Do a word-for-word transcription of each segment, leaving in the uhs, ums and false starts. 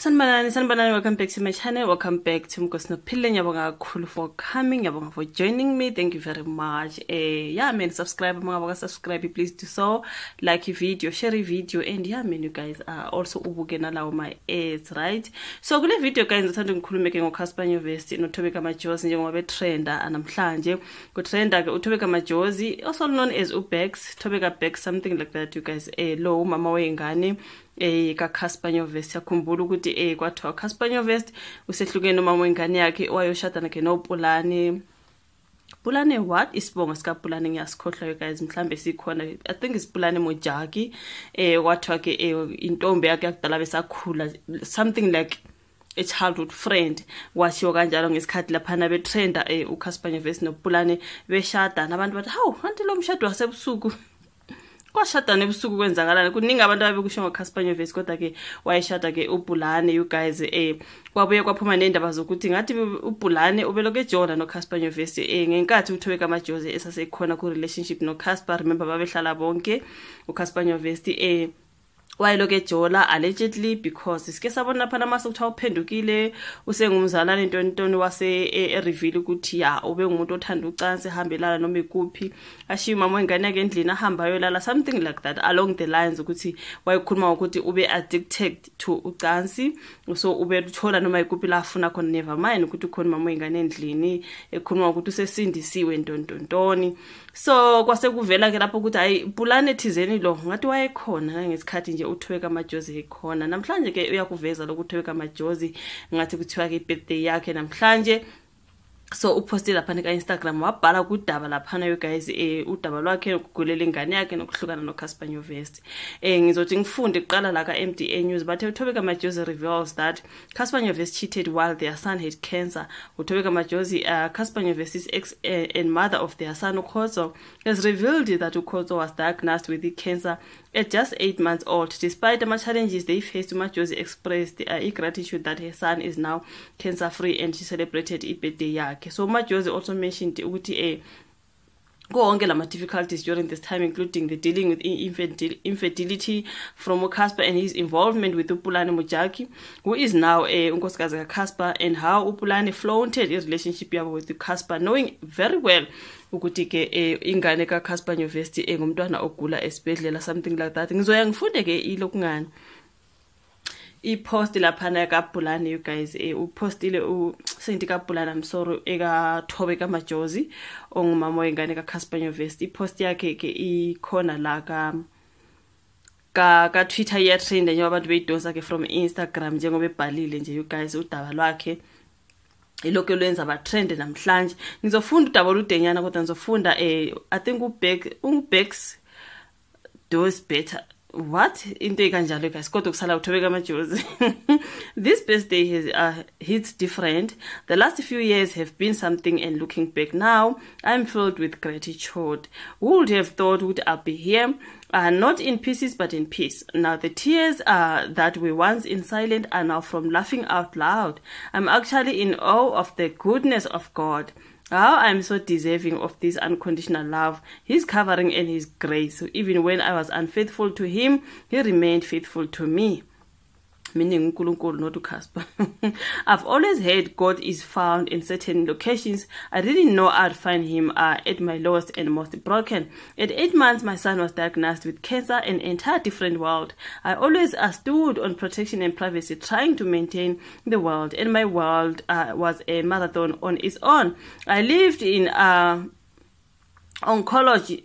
Sanibonani, sanibonani, welcome back to my channel. Welcome back to Mkosnophile. Ngiyabonga kakhulu for coming. Ngiyabonga for joining me. Thank you very much. Eh, yeah, man, subscribe. Mga subscribe, please do so. Like your video, share your video, and yeah, man, you guys are also ubukena lawo my ads, right? So kule video guys, ngithanda ngikhulumeke ngoCassper Nyovest noThobeka Majozi njengoba betrenda namhlanje. Ku trenda ke uThobeka Majozi, also known as uBex, Thobeka Bex, something like that, you guys. Eh, lo mama wengane eh kaCassper Nyovest yakhumbula ukuthi eh kwathiwa Cassper Nyovest usehlukene nomama wengane yakhe wayoshada nakhe noPulane. Pulane what isibongo sika Pulane ngiyasikhohlwa you guys, mhlambe sikhona, I think it's Pulane Mojaki. Eh kwathiwa ke intombi yakhe yakudala besakhula, something like a childhood friend washiwo kanjalo ngesikhathi laphana betrenda eh uCassper Nyovest noPulane beshada nabantu bathi hawu anti lo mshado wasebusuku kwashada nebusuku kwenzakalana kuningi abantu abekusho ngoCassper Nyovest kodwa ke wayeshada ke uPulane you guys. Eh kwabuye kwaphuma nendaba zokuthi ngathi uPulane ubeloke ejona noCassper Nyovest eh ngenkathi uThobeka Majozi esasekhona ku relationship noCassper. Remember babehlala bonke uCassper Nyovest eh wayeloke ejola allegedly because sike sabona phana mase ukuthiwa uphendukile usengumzalane into ntoni wase e reveal ukuthi ya ube ngumuntu othanda ucansi ehambelana noma ikuphi ashiya mama wengane yake endlini ahamba yolala, something like that along the lines ukuthi wayekhuluma ukuthi ube addicted to ucansi, so ube uthola noma ikuphi la afuna khona, never mind ukuthi ukhona mama wengane endlini ekhuluma ukuthi usesindisiwe ntontontoni. So kwase kuvela ke lapho ukuthi hayi Pulane thizeni lo ngathi wayekhona ngesikhathi nje uThobeka Majozi ekhona. Namhlanje ke uyakuveza lokuthi uThobeka Majozi ngathi kuthiwa ke birthday yakhe namhlanje. So uposte lapha ka Instagram wabhala kudaba laphana you guys eh udaba lwakhe ukugulela ingane yakhe nokuhlukana noCassper Nyovest. Eh ngizothi ngifunde iqala la ka M D A News but uThobeka Majozi reveals that Cassper Nyovest cheated while their son had cancer. uThobeka Majozi, uh, Cassper Nyovest's ex uh, and mother of their son Ukhozo, has revealed that Ukhozo was diagnosed with the cancer at just eight months old. Despite the challenges they faced, Majozi expressed uh, gratitude that her son is now cancer free and she celebrated her birthday yakhe. So Majozi also mentioned ukuthi eh go on lama difficulties during this time, including the dealing with infertility from Cassper and his involvement with uPulane Mojaki, who is now a uh, unkosikazi kaCassper, and how uPulane flaunted his relationship with Cassper, knowing very well ukuthi ke ingane kaCassper Nyovest engumntwana ogula esibhedlela, something like that. Ngizoya ngifunde ke ilokungani i-post laphana kaPulane you guys. eh upostile u sendi kaPulane, I'm sorry, eka Thobeka Majozi ongumama wengane kaCassper Nyovest. I-post yakhe ke ikhona la ka ka ka Twitter ya trend nje abantu beyidosa ke from Instagram njengoba ebhalile nje you guys udaba lwakhe ilokho lwenza ba trend namhlanje. Ngizofunda udaba oludenyana kodwa ngizofunda eh I think uBex uBex does better. What into ikanjalo guys kodwa kusala uThobeka Majozi. This birthday has uh, hits different. The last few years have been something, and looking back now I'm filled with gratitude. Who would have thought would I be here, uh, not in pieces but in peace. Now the tears uh, that were once in silence are now from laughing out loud. I'm actually in awe of the goodness of God. How I'm so deserving of this unconditional love, His covering and His grace. So even when I was unfaithful to Him, He remained faithful to me. Meaning uNkulunkulu, not uCassper. I've always heard God is found in certain locations. I didn't know I'd find Him uh, at my lowest and most broken. At eight months, my son was diagnosed with cancer, an entire different world. I always uh, stood on protection and privacy, trying to maintain the world, and my world uh, was a marathon on its own. I lived in uh, oncology.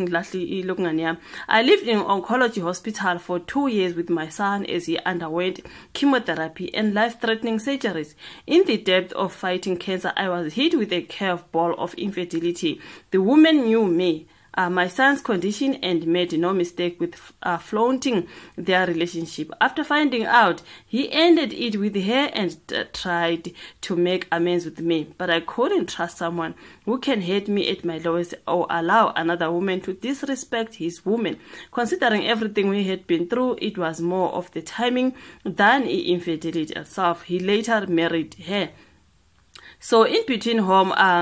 I lived in oncology hospital for two years with my son as he underwent chemotherapy and life-threatening surgeries. In the depth of fighting cancer, I was hit with a curveball of infertility. The woman knew me, Uh, my son's condition, and made no mistake with uh, flaunting their relationship. After finding out, he ended it with her and uh, tried to make amends with me. But I couldn't trust someone who can hate me at my lowest or allow another woman to disrespect his woman. Considering everything we had been through, it was more of the timing than infidelity itself. He later married her. So in between home, um,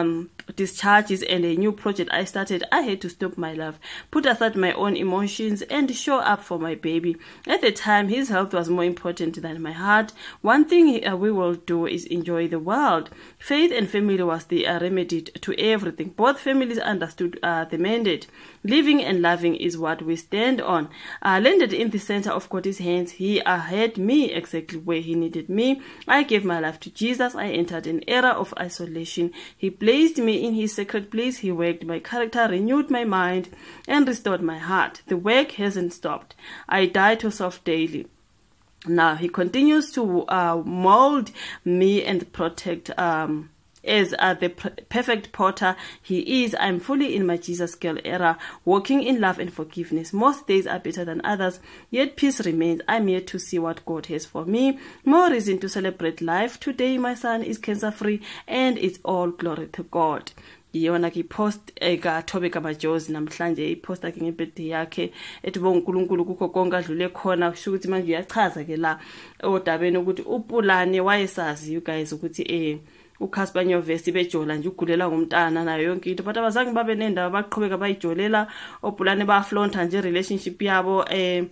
discharges and a new project I started, I had to stop my life, put aside my own emotions, and show up for my baby. At the time, his health was more important than my heart. One thing uh, we will do is enjoy the world. Faith and family was the uh, remedy to everything. Both families understood uh, the mandate. Living and loving is what we stand on. I landed in the center of God's hands. He uh, had me exactly where he needed me. I gave my life to Jesus. I entered an era of isolation. He placed me in his sacred place. He worked my character, renewed my mind, and restored my heart. The work hasn't stopped. I die to self daily. Now he continues to uh, mold me and protect um as uh, the perfect potter he is. I'm fully in my Jesus girl era, walking in love and forgiveness. Most days are better than others, yet peace remains. I'm here to see what God has for me. More reason to celebrate life. Today my son is cancer free, and it's all glory to God. Yona ki post eka Tobe Kamajozi namhlanje iposta ke ngebirthday yakhe ethi bonkulunkulu kukho konke adlule khona kusho ukuthi manje uyachaza ke la odabeni ukuthi uPulane wayesazi you guys ukuthi eh uCasper Nyovest bejola nje ugulela ngomntana nayo yonke into, but abazange babe nendaba baqhubeka bayijolela. oPulane baflonta nje relationship yabo eh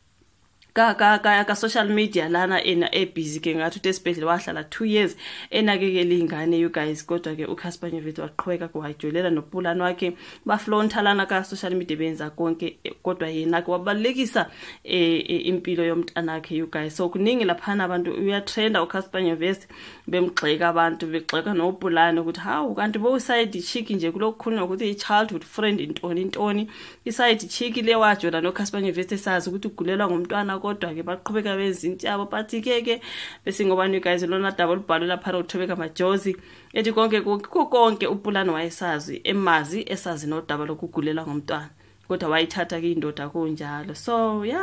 ka ka ka ka social media lana ena e busy ke ngathi utesibhedlela wahlala two years enakekela ingane you guys, kodwa ke uCasper Nyovest waqhubeka kwayijolela noPulane wakhe baflonta lana ka social media benza konke, kodwa yena ke wabalekisa eh impilo yomntana wakhe you guys. So kuningi laphana abantu uyatrenda uCasper Nyovest bemgxeka abantu begxeka noPulane ukuthi hawu kanti bo side chick nje kulokukhuluma ukuthi i childhood friend intoni intoni i side chick le wajola noCasper Nyovest esazi ukuthi ugulelwa ngumntwana, kodwa ke baqhubeka benza into yabo. But ke ke bese ngoba you guys lona double bhalo lapha uTobe Kamajozi ethi konke kukho konke uPulane wayesazi emazi esazi no double lokugulela ngomntwana, kodwa wayithatha ke indoda kunjalo. So yeah,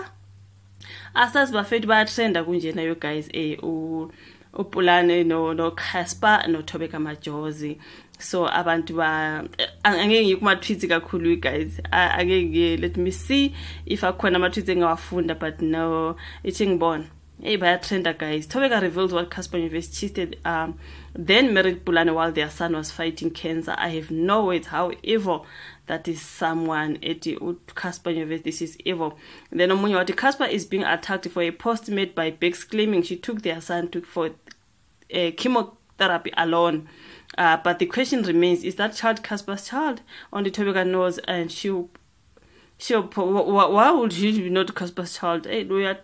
asazi bafethi bayatrenda kunjena you guys eh u uPulane no no Casper no Tobe Kamajozi. So abantu ba angeke ngikuma tweets kakhulu you guys, angeke let me see if akhona ama tweets engawafunda, but no it's ngibona hey bayatrenda guys. Tobe reveals what Casper Nyovest cheated um then married Pulane while their son was fighting cancer. I have no words how evil that is someone at Casper Nyovest. This is evil. Then omunye wathi Casper is being attacked for a post made by Bex claiming she took their son to for uh, chemotherapy alone. Uh, but the question remains, is that child Casper's child? Only Tobe knows, and she'll she'll why would she be not Casper's child? Hey, do you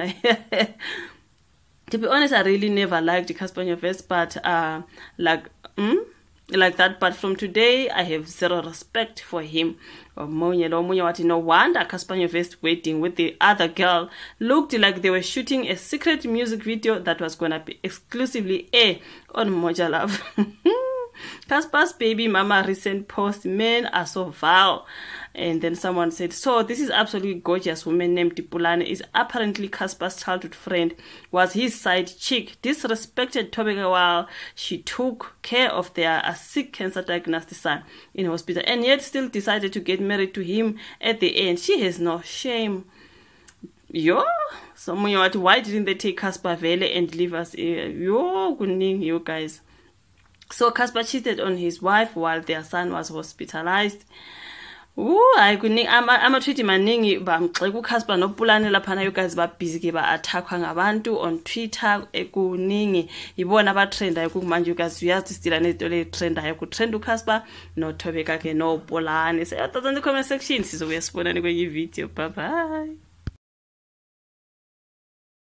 to be honest, I really never liked Casper Nyovest, but uh like mm? like that, but from today I have zero respect for him. No wonder Casper Nyovest waiting with the other girl looked like they were shooting a secret music video that was gonna be exclusively air on Moja Love. Casper's baby mama recent post, men are so vile. And then someone said, so this is absolutely gorgeous woman named Pulane is apparently Casper's childhood friend, was his side chick, disrespected Tobe while she took care of their a sick cancer diagnosed son in hospital, and yet still decided to get married to him at the end. She has no shame. Yo, so why didn't they take Casper Vele and leave us? Yo, kuning you guys. So Casper cheated on his wife while their son was hospitalized. Ooh, I kuning ama tweet maningi bamxeka uCasper noPulane laphana you guys ba busy ke ba attackwa ngabantu on Twitter ekuningi ibona abatrenda kumanje you guys uyazi stila nezinto le trenda ku trend uCasper no Tobe kake no Pulane. So yathatha in the comment section sizobuya sibonane kwenye video. Bye bye.